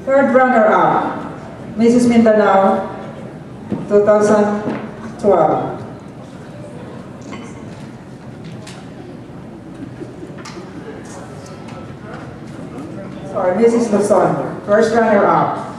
Third runner-up, Mrs. Mindanao, 2012. Sorry, Mrs. Luzon, first runner-up.